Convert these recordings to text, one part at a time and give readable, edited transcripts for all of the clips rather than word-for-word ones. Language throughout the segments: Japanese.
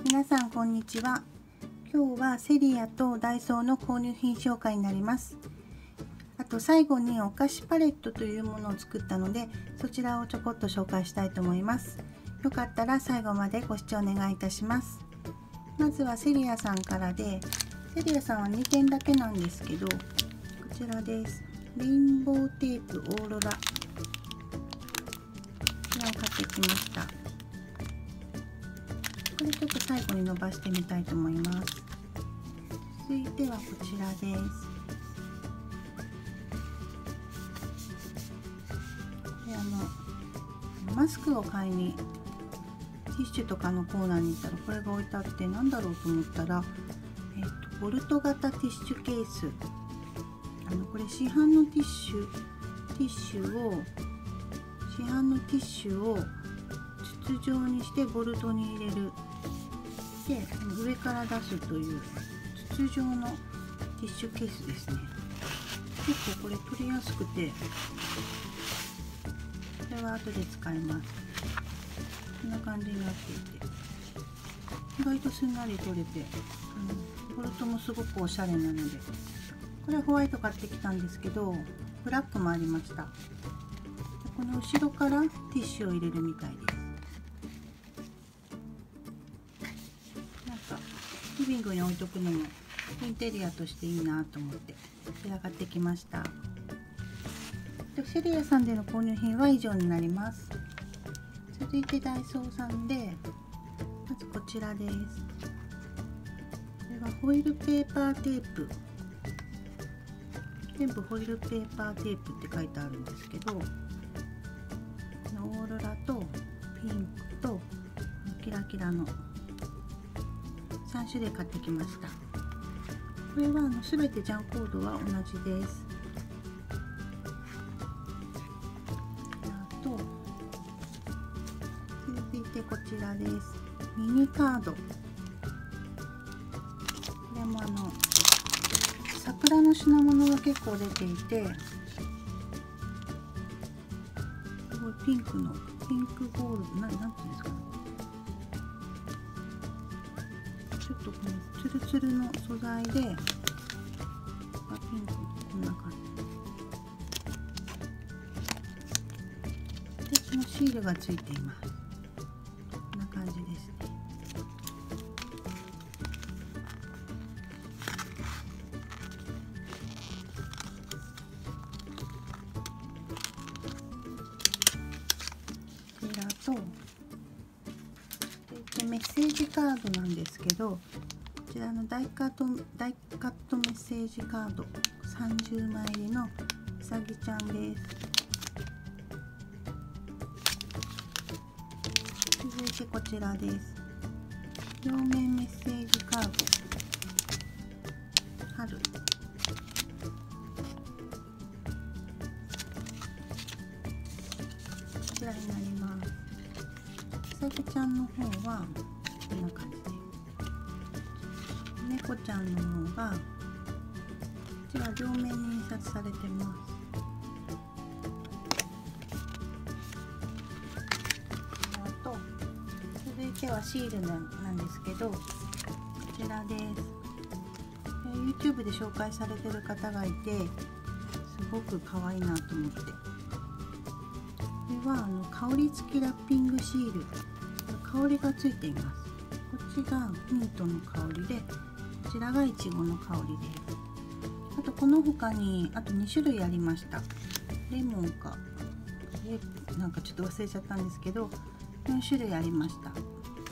皆さんこんにちは。今日はセリアとダイソーの購入品紹介になります。あと最後にお菓子パレットというものを作ったので、そちらをちょこっと紹介したいと思います。よかったら最後までご視聴お願いいたします。まずはセリアさんからで、セリアさんは2点だけなんですけど、こちらです。レインボーテープオーロラ、これを買ってきました。これちょっと最後に伸ばしてみたいと思います。続いてはこちらです。でマスクを買いにティッシュとかのコーナーに行ったらこれが置いてあって、なんだろうと思ったら、ボルト型ティッシュケース、これ市販のティッシュを筒状にしてボルトに入れる。で上から出すという筒状のティッシュケースですね。結構これ取りやすくて、これは後で使います。こんな感じになっていて、意外とすんなり取れて、ボルトもすごくおしゃれなので、これはホワイト買ってきたんですけど、ブラックもありました。この後ろからティッシュを入れるみたいです。リビングに置いとくのもインテリアとしていいなと思ってこちら買ってきました。でセリアさんでの購入品は以上になります。続いてダイソーさんで、まずこちらです。これはホイルペーパーテープ、全部ホイルペーパーテープって書いてあるんですけど、オーロラとピンクとキラキラの3種類買ってきました。これは全てジャンコードは同じです。あと続いてこちらです。ミニカード、これも桜の品物が結構出ていて、すごいピンクゴールド、なんていうんですかね、ちょっとこのツルツルの素材で、ピンク、こんな感じで、このシールがついています。こんな感じですね。こちらとメッセージカードなんですけど、こちらの大カットメッセージカード30枚入りのうさぎちゃんです。続いてこちらです。両面メッセージカード春、こちらになります。うさぎちゃんの方はこんな感じで、猫ちゃんの方がこちら両面に印刷されてます。あと続いてはシールなんですけど、こちらです。YouTube で紹介されてる方がいて、すごく可愛いなと思って、これは香り付きラッピングシール、香りがついています。こっちがミントの香りで、こちらがイチゴの香りです。あとこの他にあと2種類ありました。レモンかなんかちょっと忘れちゃったんですけど、4種類ありました。こ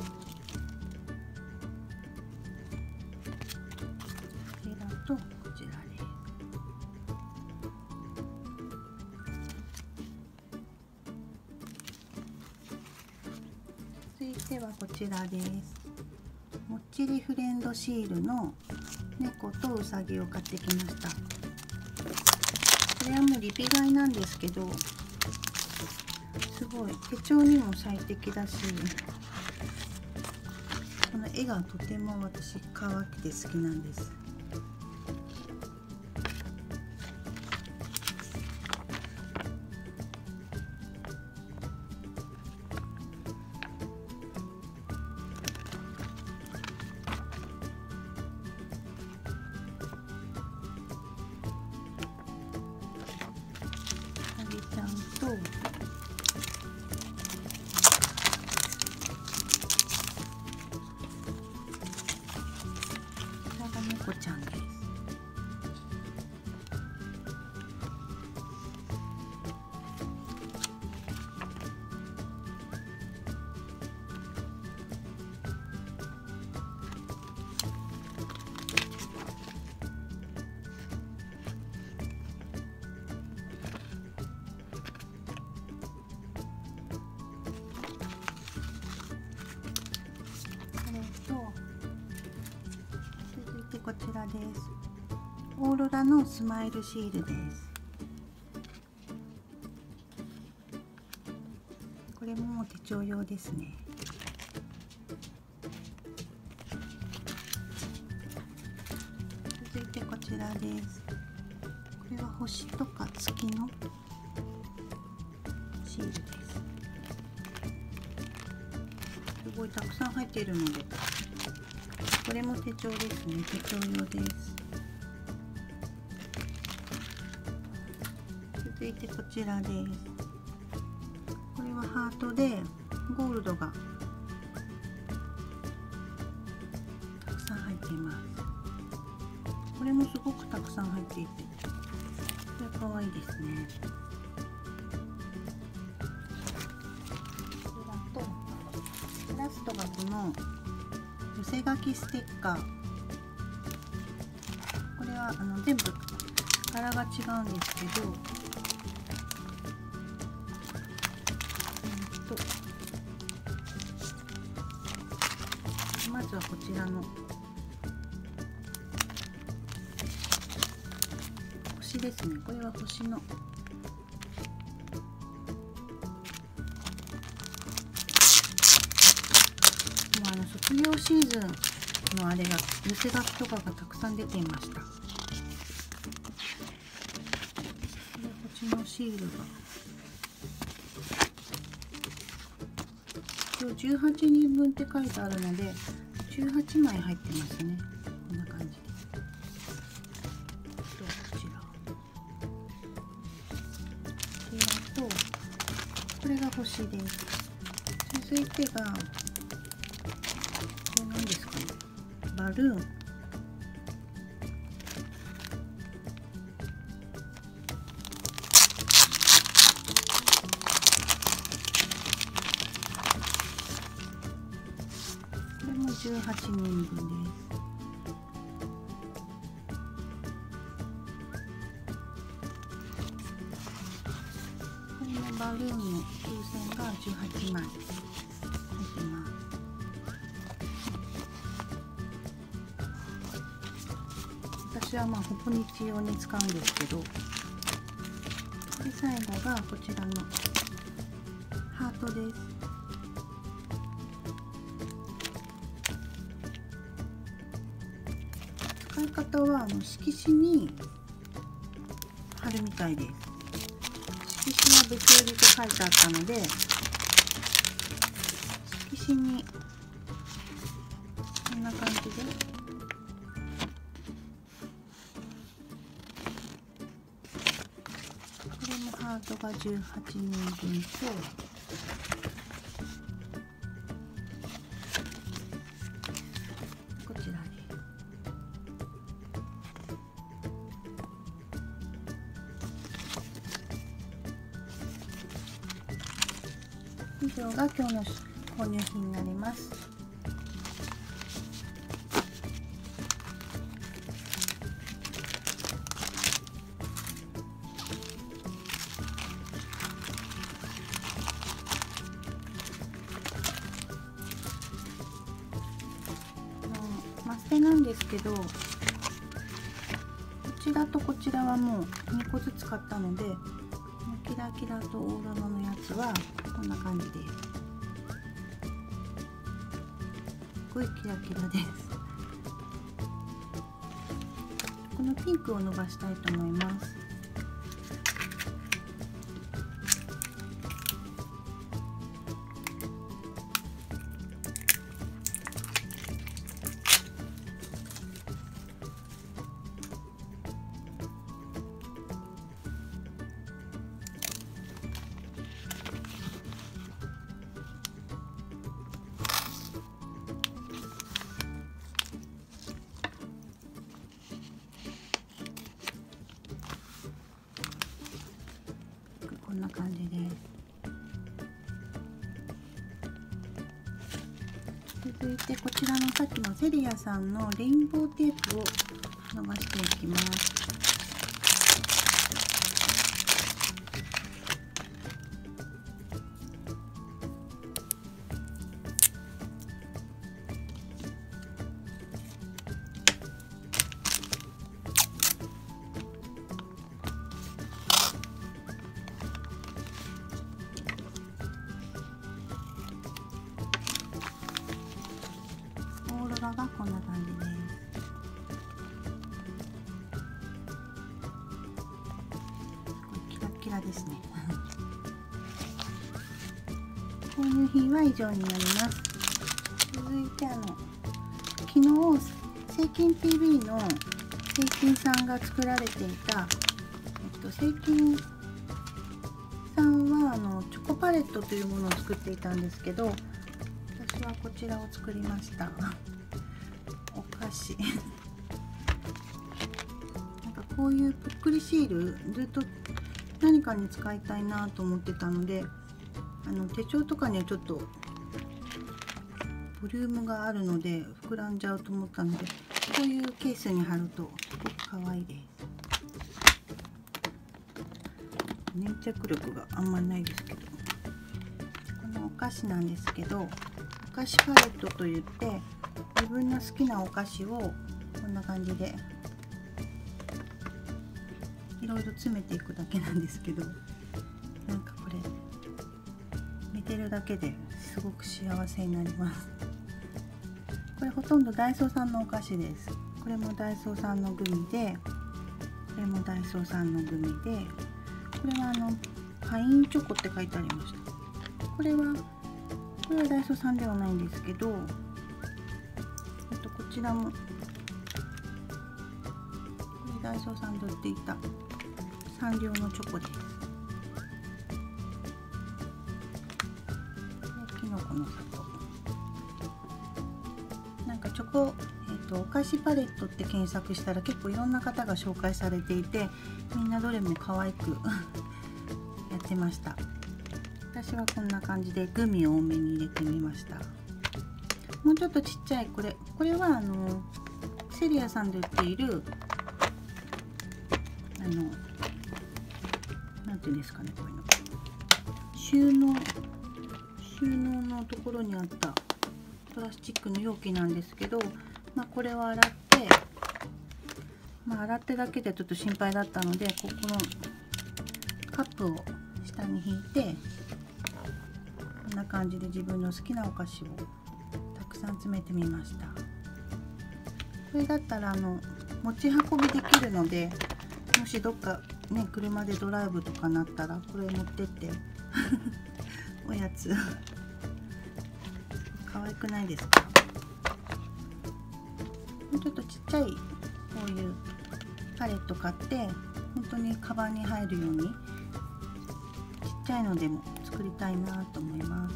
ちらとこちらです。続いてはこちらです。もっちりフレンドシールの猫とうさぎを買ってきました。これはもうリピ買いなんですけど、すごい手帳にも最適だし、この絵がとても私可愛くて好きなんです。 猫ちゃんです。続いてこちらです。オーロラのスマイルシールです。これも手帳用ですね。続いてこちらです。これは星とか月のシールです。すごいたくさん入っているので、これも手帳ですね。手帳用です。続いてこちらです。これはハートでゴールドがたくさん入っています。これもすごくたくさん入っていて、これ可愛いですね。ラストがこの寄せ書きステッカー。これは全部柄が違うんですけど、まずはこちらの星ですね。これは星の卒業シーズンのあれが寄せ書きとかがたくさん出ていました。こっちのシールが今日18人分って書いてあるので18枚入ってますね。こんな感じで。こちらとこれが星です。続いてが何ですかね、バルーン。これも18人分です。これもバルーンの風船が18枚入っています。私はほぼ日用に使うんですけど、で最後がこちらのハートです。使い方は色紙に貼るみたいです。色紙は別売りと書いてあったので、色紙にこんな感じでハートが18人分と、こちらです。以上が今日の購入品になります。マステなんですけど、こちらとこちらはもう2個ずつ買ったので、キラキラとオーロラのやつはこんな感じです。すごいキラキラです。このピンクを伸ばしたいと思います。 続いてこちらのさっきのセリアさんのレインボーテープを伸ばしていきます。オーロラがこんな感じです。キラキラですね。購入品は以上になります。続いて昨日セイキン TV のセイキンさんが作られていた、セイキンさんはチョコパレットというものを作っていたんですけど、私はこちらを作りました。お菓子なんかこういうぷっくりシールずっと何かに使いたいなと思ってたので、手帳とかにはちょっとボリュームがあるので膨らんじゃうと思ったので、こういうケースに貼るとすごく可愛いです。粘着力があんまりないですけど、このお菓子なんですけど、お菓子パレットといって自分の好きなお菓子をこんな感じでいろいろ詰めていくだけなんですけど、なんかこれ見てるだけですごく幸せになります。これほとんどダイソーさんのお菓子です。これもダイソーさんのグミで、これもダイソーさんのグミで、これはパインチョコって書いてありました。これはダイソーさんではないんですけど、こちらもこれダイソーさんで売っていたサンリオのチョコです。きのこの里、なんかチョコ、お菓子パレットって検索したら結構いろんな方が紹介されていて、みんなどれも可愛くやってました。私はこんな感じでグミを多めに入れてみました。もうちょっとちっちゃいこれはセリアさんで売っているなんていうんですかね、こういうの収納のところにあったプラスチックの容器なんですけど、これを洗ってだけでちょっと心配だったので、このカップを下に引いてこんな感じで自分の好きなお菓子をたくさん詰めてみました。これだったら持ち運びできるので、もしどっかね車でドライブとかなったらこれ持ってっておやつ可愛くないですか？もうちょっとちっちゃいこういうパレット買って本当にカバンに入るようにちっちゃいのでも作りたいなと思います。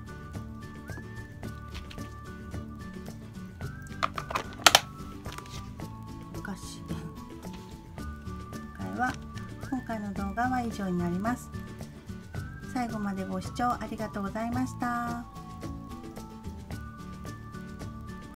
お菓子今回の動画は以上になります。最後までご視聴ありがとうございました。